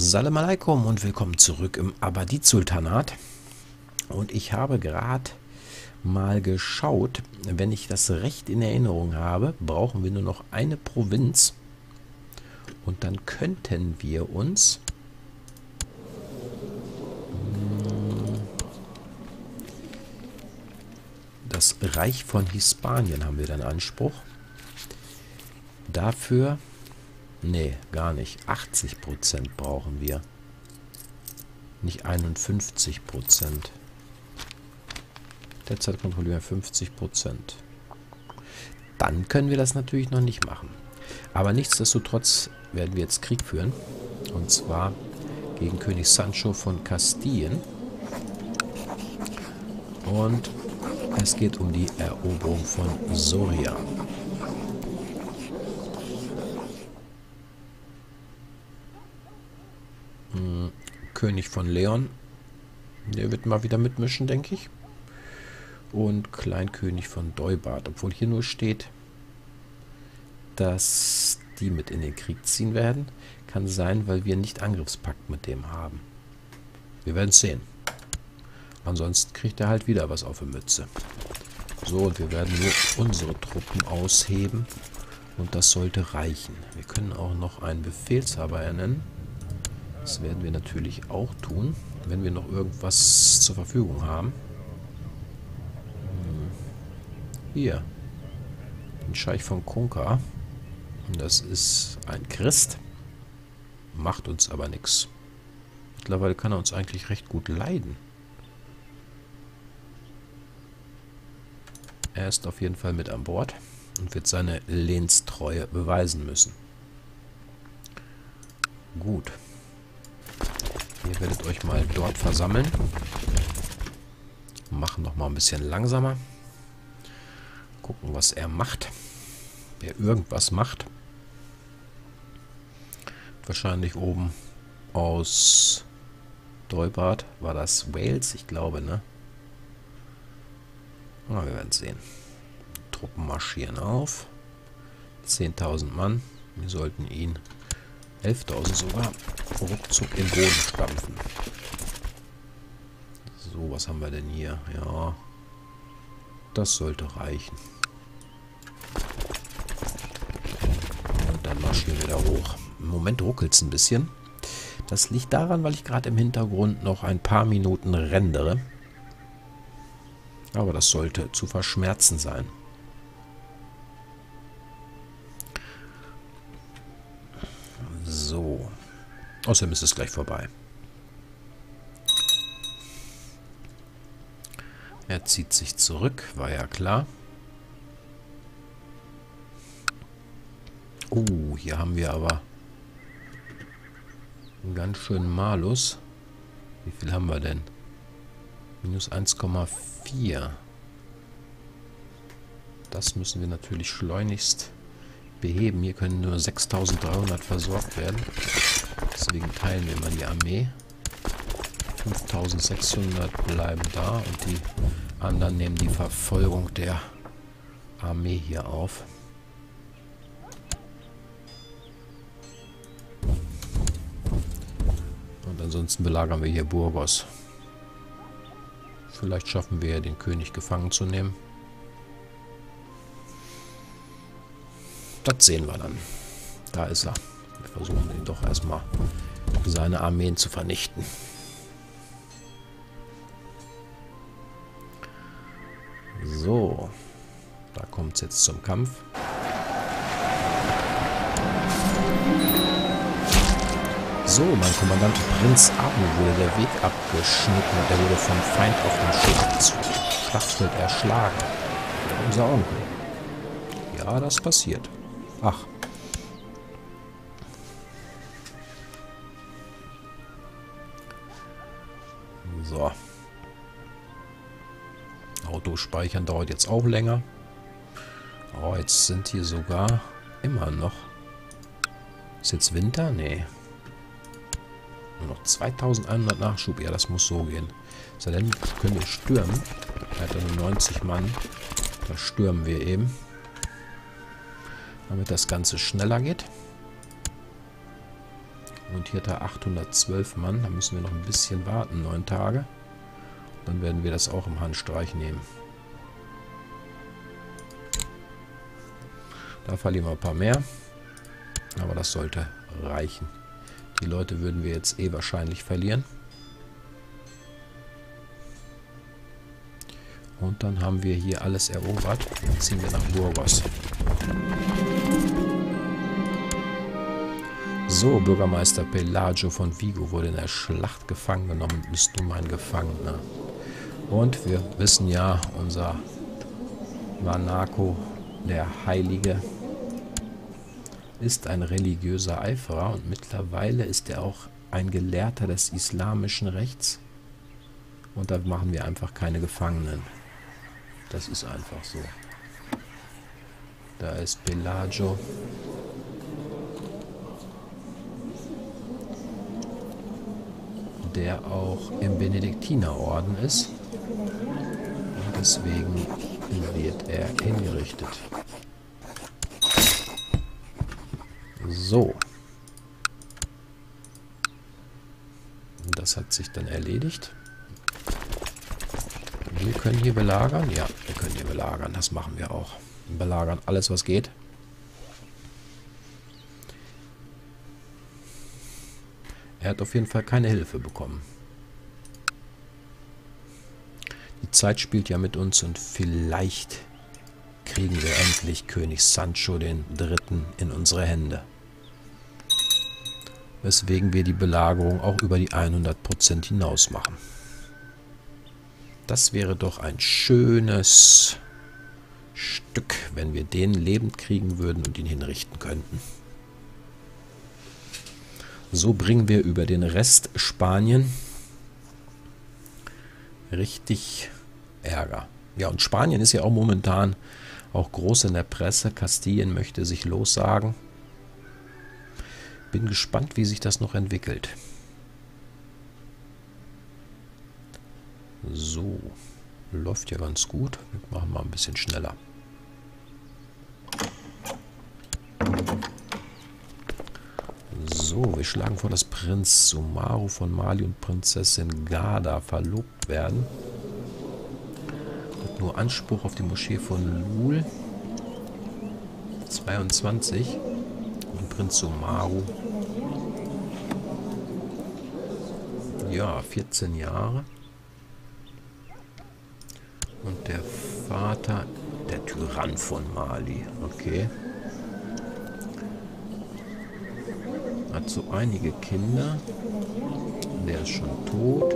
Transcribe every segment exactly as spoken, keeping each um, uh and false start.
Salam alaikum und willkommen zurück im Abadid-Sultanat. Und ich habe gerade mal geschaut, wenn ich das recht in Erinnerung habe, brauchen wir nur noch eine Provinz. Und dann könnten wir uns das Reich von Hispanien haben wir dann Anspruch. Dafür, nee, gar nicht, achtzig Prozent brauchen wir. Nicht einundfünfzig Prozent. Derzeit kontrollieren wir fünfzig Prozent. Dann können wir das natürlich noch nicht machen. Aber nichtsdestotrotz werden wir jetzt Krieg führen. Und zwar gegen König Sancho von Kastilien. Und es geht um die Eroberung von Soria. Hm, König von Leon. Der wird mal wieder mitmischen, denke ich. Und Kleinkönig von Deubart. Obwohl hier nur steht, dass die mit in den Krieg ziehen werden. Kann sein, weil wir nicht Angriffspakt mit dem haben. Wir werden es sehen. Ansonsten kriegt er halt wieder was auf die Mütze. So, und wir werden nur unsere Truppen ausheben. Und das sollte reichen. Wir können auch noch einen Befehlshaber ernennen. Das werden wir natürlich auch tun, wenn wir noch irgendwas zur Verfügung haben. Hier. Den Scheich von Kunka. Das ist ein Christ. Macht uns aber nichts. Mittlerweile kann er uns eigentlich recht gut leiden. Er ist auf jeden Fall mit an Bord und wird seine Lehnstreue beweisen müssen. Gut. Ihr werdet euch mal dort versammeln. Machen noch mal ein bisschen langsamer. Gucken, was er macht. Wer irgendwas macht. Wahrscheinlich oben aus Deubart. War das Wales? Ich glaube, ne? Na, wir werden sehen. Truppen marschieren auf. zehntausend Mann. Wir sollten ihn, elftausend sogar, ruckzuck in den Boden stampfen. So, was haben wir denn hier? Ja, das sollte reichen. Und dann marschieren wir da hoch. Im Moment ruckelt es ein bisschen. Das liegt daran, weil ich gerade im Hintergrund noch ein paar Minuten rendere. Aber das sollte zu verschmerzen sein. So. Außerdem ist es gleich vorbei. Er zieht sich zurück, war ja klar. Oh, hier haben wir aber einen ganz schönen Malus. Wie viel haben wir denn? Minus eins Komma vier. Das müssen wir natürlich schleunigst beheben. Hier können nur sechstausenddreihundert versorgt werden. Deswegen teilen wir mal die Armee. fünftausendsechshundert bleiben da und die anderen nehmen die Verfolgung der Armee hier auf. Und ansonsten belagern wir hier Burgos. Vielleicht schaffen wir ja, den König gefangen zu nehmen. Das sehen wir dann. Da ist er. Wir versuchen ihn doch erstmal, seine Armeen zu vernichten. So. Da kommt es jetzt zum Kampf. So, mein Kommandant Prinz Abu wurde der Weg abgeschnitten und er wurde vom Feind auf dem Schlacht- Schlachtfeld erschlagen. Unser Onkel. Ja, das passiert. Ach. So. Autospeichern dauert jetzt auch länger. Oh, jetzt sind hier sogar immer noch. Ist jetzt Winter? Nee. Nur noch zweitausendeinhundert Nachschub. Ja, das muss so gehen. So, dann können wir stürmen. Er hat nur neunzig Mann. Da stürmen wir eben. Damit das Ganze schneller geht. Und hier hat er achthundertzwölf Mann. Da müssen wir noch ein bisschen warten, neun Tage. Dann werden wir das auch im Handstreich nehmen. Da verlieren wir ein paar mehr. Aber das sollte reichen. Die Leute würden wir jetzt eh wahrscheinlich verlieren. Und dann haben wir hier alles erobert. Dann ziehen wir nach Burgos. So, Bürgermeister Pelagio von Vigo wurde in der Schlacht gefangen genommen. Bist du mein Gefangener? Und wir wissen ja, unser Vanaco, der Heilige, ist ein religiöser Eiferer und mittlerweile ist er auch ein Gelehrter des islamischen Rechts. Und da machen wir einfach keine Gefangenen. Das ist einfach so. Da ist Pelagio. Der auch im Benediktinerorden ist. Und deswegen wird er hingerichtet. So. Das hat sich dann erledigt. Wir können hier belagern. Ja, wir können hier belagern. Das machen wir auch. Wir belagern alles, was geht. Er hat auf jeden Fall keine Hilfe bekommen. Die Zeit spielt ja mit uns und vielleicht kriegen wir endlich König Sancho den Dritten in unsere Hände. Weswegen wir die Belagerung auch über die hundert Prozent hinaus machen. Das wäre doch ein schönes Stück, wenn wir den lebend kriegen würden und ihn hinrichten könnten. So bringen wir über den Rest Spanien richtig Ärger. Ja, und Spanien ist ja auch momentan auch groß in der Presse. Kastilien möchte sich lossagen. Bin gespannt, wie sich das noch entwickelt. So, läuft ja ganz gut. Wir machen mal ein bisschen schneller. So, wir schlagen vor, dass Prinz Sumaru von Mali und Prinzessin Garda verlobt werden. Hat nur Anspruch auf die Moschee von Lul. zweiundzwanzig. Und Prinz Sumaru. Ja, vierzehn Jahre. Und der Vater, der Tyrann von Mali. Okay. Hat so einige Kinder. Der ist schon tot.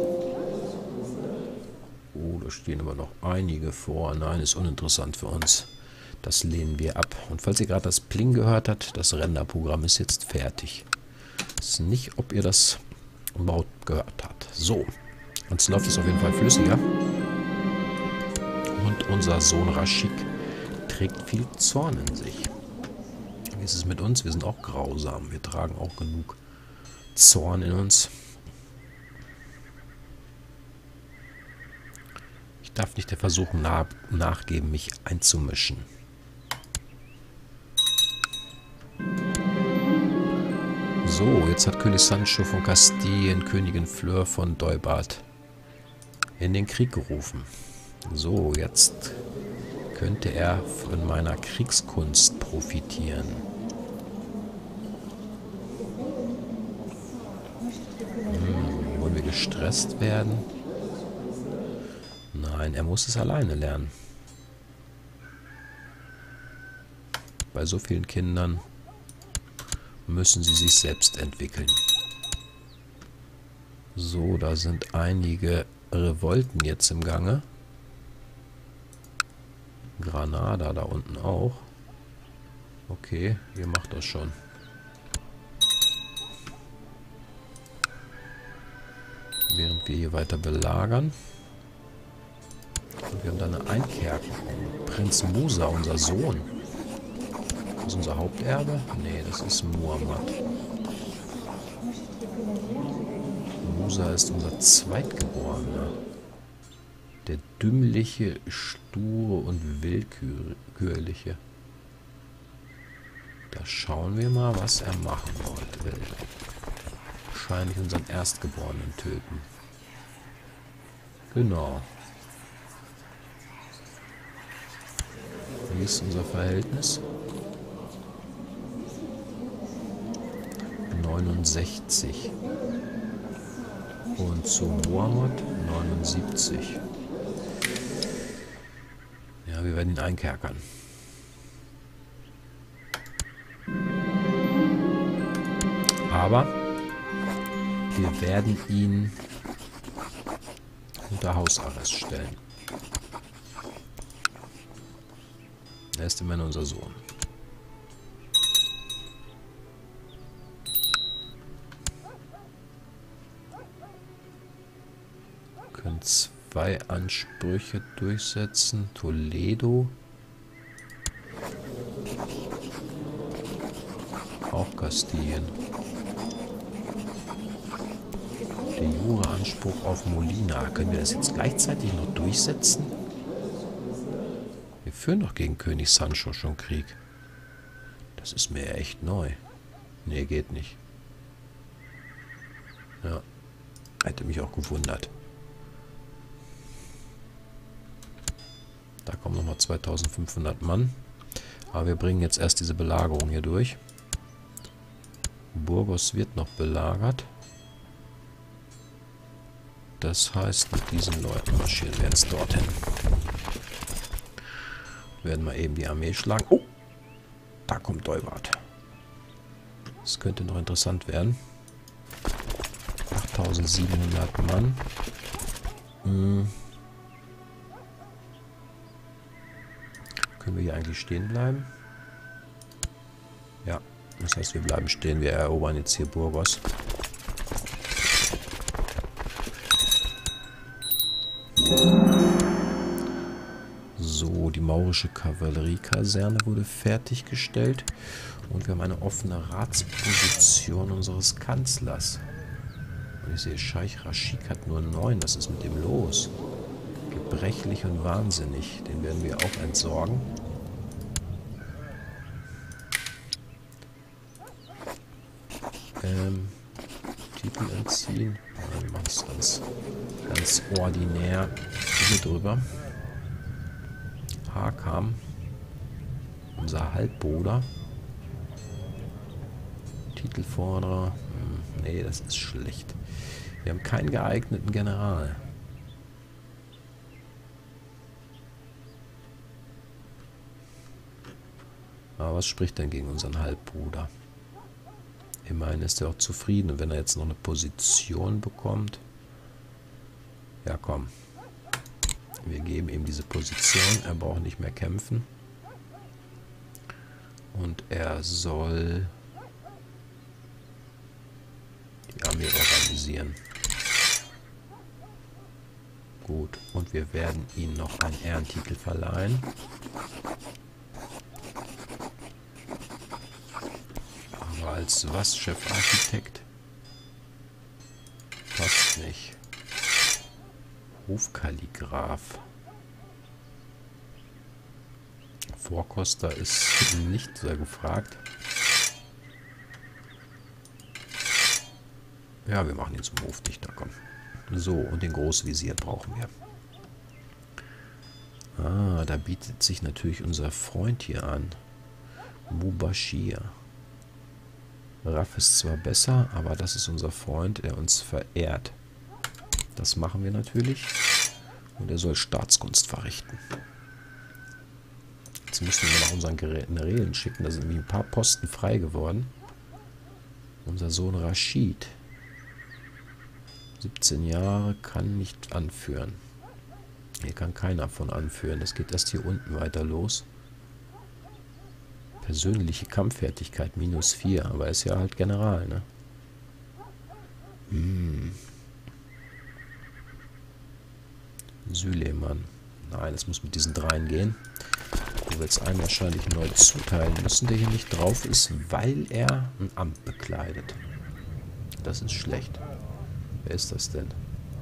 Oh, da stehen aber noch einige vor. Nein, ist uninteressant für uns. Das lehnen wir ab. Und falls ihr gerade das Pling gehört habt, das Renderprogramm ist jetzt fertig. Das ist nicht, ob ihr das überhaupt gehört habt. So, jetzt läuft es auf jeden Fall flüssiger. Und unser Sohn Rashid trägt viel Zorn in sich. Wie ist es mit uns? Wir sind auch grausam. Wir tragen auch genug Zorn in uns. Ich darf nicht der Versuchung nach nachgeben, mich einzumischen. So, jetzt hat König Sancho von Kastilien Königin Fleur von Deubart in den Krieg gerufen. So, jetzt könnte er von meiner Kriegskunst profitieren. Hm, wollen wir gestresst werden? Nein, er muss es alleine lernen. Bei so vielen Kindern müssen sie sich selbst entwickeln. So, da sind einige Revolten jetzt im Gange. Granada da unten auch. Okay, ihr macht das schon. Während wir hier weiter belagern. Und wir haben da eine Einkerkerung. Prinz Musa, unser Sohn. Das ist unser Haupterbe? Nee, das ist Muhammad. Musa ist unser Zweitgeborener. Der dümmliche, sture und willkürliche. Da schauen wir mal, was er machen will. wahrscheinlich unseren Erstgeborenen töten. Genau. Wie ist unser Verhältnis? neunundsechzig. Und zu Mohammed neunundsiebzig. Ja, wir werden ihn einkerkern. Aber wir werden ihn unter Hausarrest stellen. Er ist immerhin unser Sohn. Wir können zwei Ansprüche durchsetzen. Toledo. Auch Kastilien. Der Jure-Anspruch auf Molina. Können wir das jetzt gleichzeitig noch durchsetzen? Wir führen doch gegen König Sancho schon Krieg. Das ist mir echt neu. Nee, geht nicht. Ja. Hätte mich auch gewundert. Da kommen nochmal zweitausendfünfhundert Mann. Aber wir bringen jetzt erst diese Belagerung hier durch. Burgos wird noch belagert. Das heißt, mit diesen Leuten marschieren wir jetzt dorthin. Wir werden mal eben die Armee schlagen. Oh! Da kommt Deuwart. Das könnte noch interessant werden. achttausendsiebenhundert Mann. Hm. Können wir hier eigentlich stehen bleiben? Ja. Das heißt, wir bleiben stehen. Wir erobern jetzt hier Burgos. So, die maurische Kavalleriekaserne wurde fertiggestellt. Und wir haben eine offene Ratsposition unseres Kanzlers. Und ich sehe, Scheich Raschik hat nur neun. Was ist mit dem los? Gebrechlich und wahnsinnig. Den werden wir auch entsorgen. Ähm, Titel entziehen. Wir machen es ganz, ganz ordinär hier drüber. Hakam, unser Halbbruder. Titelforderer. Hm, nee, das ist schlecht. Wir haben keinen geeigneten General. Aber was spricht denn gegen unseren Halbbruder? Immerhin ist er auch zufrieden. Und wenn er jetzt noch eine Position bekommt... Ja, komm. Wir geben ihm diese Position. Er braucht nicht mehr kämpfen. Und er soll die Armee organisieren. Gut. Und wir werden ihm noch einen Ehrentitel verleihen. Aber als was? Chefarchitekt? Passt nicht. Hofkalligraph. Vorkoster ist nicht sehr gefragt. Ja, wir machen ihn zum Hofdichter, komm. So, und den Großvisier brauchen wir. Ah, da bietet sich natürlich unser Freund hier an. Mubashir. Raff ist zwar besser, aber das ist unser Freund, der uns verehrt. Das machen wir natürlich. Und er soll Staatskunst verrichten. Jetzt müssen wir nach unseren Generälen schicken. Da sind wie ein paar Posten frei geworden. Unser Sohn Rashid. siebzehn Jahre, kann nicht anführen. Hier kann keiner von anführen. Das geht erst hier unten weiter los. Persönliche Kampffertigkeit minus vier. Aber er ist ja halt General, ne? Hm. Süleyman. Nein, es muss mit diesen dreien gehen. Wo wir jetzt einen wahrscheinlich neu zuteilen müssen, der hier nicht drauf ist, weil er ein Amt bekleidet. Das ist schlecht. Wer ist das denn?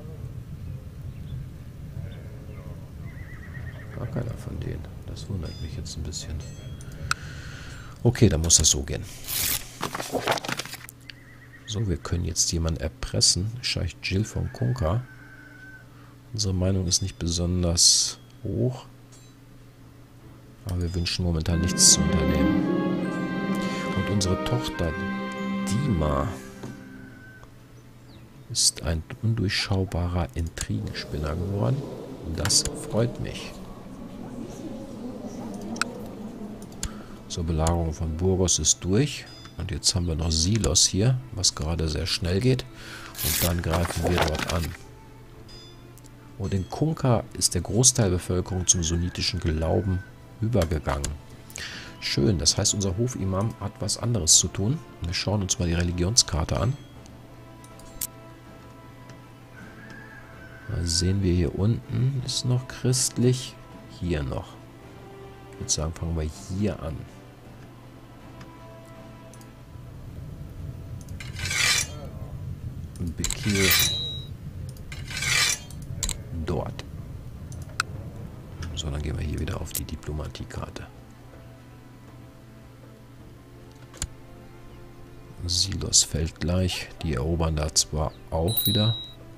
Gar keiner von denen. Das wundert mich jetzt ein bisschen. Okay, dann muss das so gehen. So, wir können jetzt jemanden erpressen. Scheich Jill von Kunka. Unsere Meinung ist nicht besonders hoch. Aber wir wünschen momentan nichts zu unternehmen. Und unsere Tochter Dima ist ein undurchschaubarer Intrigenspinner geworden. Das freut mich. So, Belagerung von Burgos ist durch. Und jetzt haben wir noch Silos hier, was gerade sehr schnell geht. Und dann greifen wir dort an. Und in Kunka ist der Großteil der Bevölkerung zum sunnitischen Glauben übergegangen. Schön, das heißt, unser Hofimam hat was anderes zu tun. Wir schauen uns mal die Religionskarte an. Da sehen wir hier unten, ist noch christlich. Hier noch. Ich würde sagen, fangen wir hier an. Bekir dort. So, dann gehen wir hier wieder auf die Diplomatiekarte. Silos fällt gleich. Die erobern da zwar auch wieder.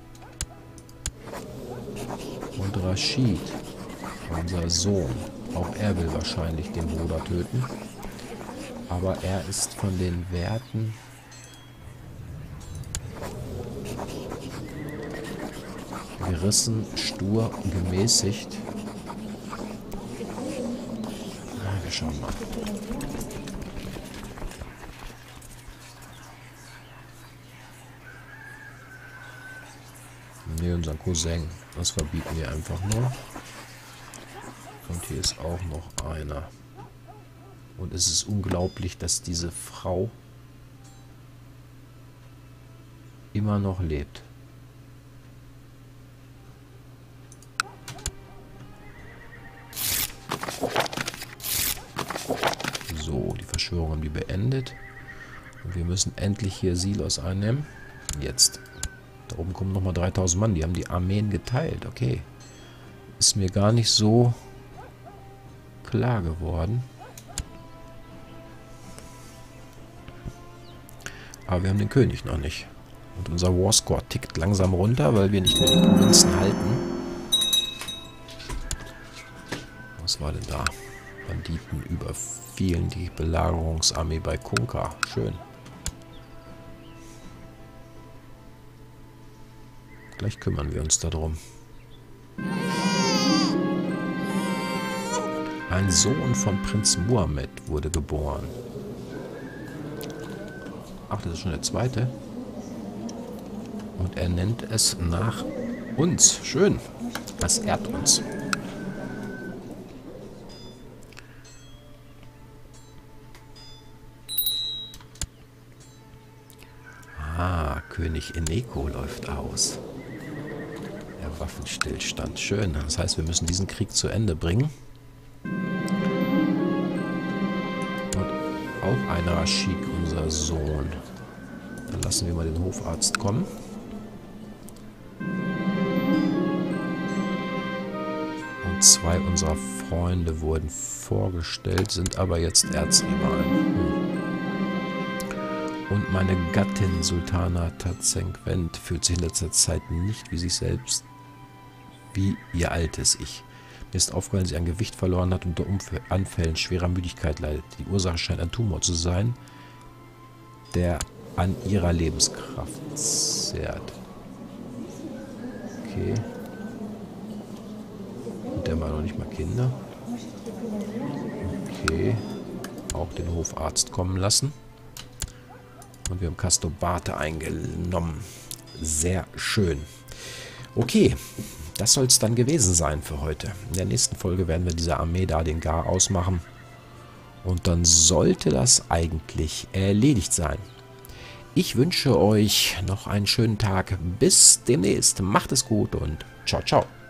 Und Rashid, unser Sohn, auch er will wahrscheinlich den Bruder töten. Aber er ist von den Werten gerissen, stur, gemäßigt. Na, wir schauen mal. Ne, unser Cousin. Das verbieten wir einfach nur. Und hier ist auch noch einer. Und es ist unglaublich, dass diese Frau immer noch lebt. So, die Verschwörung haben die beendet. Und wir müssen endlich hier Silos einnehmen. Jetzt. Da oben kommen nochmal dreitausend Mann. Die haben die Armeen geteilt. Okay. Ist mir gar nicht so klar geworden. Aber wir haben den König noch nicht. Und unser Warscore tickt langsam runter, weil wir nicht mehr die Provinzen halten. Was war denn da? Banditen überfielen die Belagerungsarmee bei Kunka. Schön. Gleich kümmern wir uns darum. Ein Sohn von Prinz Muhammad wurde geboren. Ach, das ist schon der zweite. Und er nennt es nach uns. Schön. Das ehrt uns. Ah, König Eneko läuft aus. Der Waffenstillstand. Schön. Das heißt, wir müssen diesen Krieg zu Ende bringen. Und auch ein Rashid, unser Sohn. Dann lassen wir mal den Hofarzt kommen. Und zwei unserer Freunde wurden vorgestellt, sind aber jetzt Erzrivalen. Hm. Und meine Gattin Sultana Tazenkvent fühlt sich in letzter Zeit nicht wie sich selbst, wie ihr altes Ich. Mir ist aufgefallen, dass sie an Gewicht verloren hat und unter Umf- Anfällen schwerer Müdigkeit leidet. Die Ursache scheint ein Tumor zu sein, der an ihrer Lebenskraft zehrt. Okay. Und der war noch nicht mal Kinder. Okay. Auch den Hofarzt kommen lassen. Und wir haben Castobate eingenommen. Sehr schön. Okay, das soll es dann gewesen sein für heute. In der nächsten Folge werden wir diese Armee da, den Gar, ausmachen. Und dann sollte das eigentlich erledigt sein. Ich wünsche euch noch einen schönen Tag. Bis demnächst. Macht es gut und ciao, ciao.